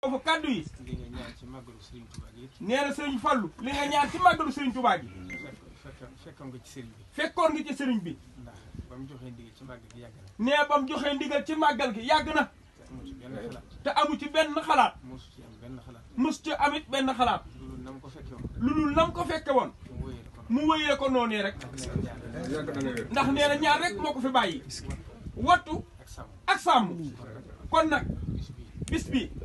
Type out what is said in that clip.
foofu kaddu yi li nga ñaan ci màggalu Serigne Touba gi nee na Serigne Fallou li nga ñaan ci màggalu Serigne Touba gi fekkoon nga ci Serigne bi fekkoon nga ci Serigne bi ndax ba mu joxee ndigal ci màggal gi yàgg na nee ba mu joxee ndigal ci màggal gi yàgg na amu ci benn xalaat te amu ci benn xalaat mosu ci am benn xalaat mos ci amit benn xalaat loolu na mu ko fekke woon lu dul nam ko fekke woon mu wóyee ko mu wëyee ko noonee rek ndax nee na ñaar rek moo ko fi bàyyi wattu ak sàmm ak sàmm kon nag bis bii bis bi